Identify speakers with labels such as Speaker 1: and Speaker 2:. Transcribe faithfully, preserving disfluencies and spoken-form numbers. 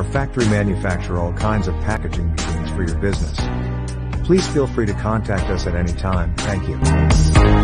Speaker 1: Our factory manufacture all kinds of packaging machines for your business. Please feel free to contact us at any time. Thank you.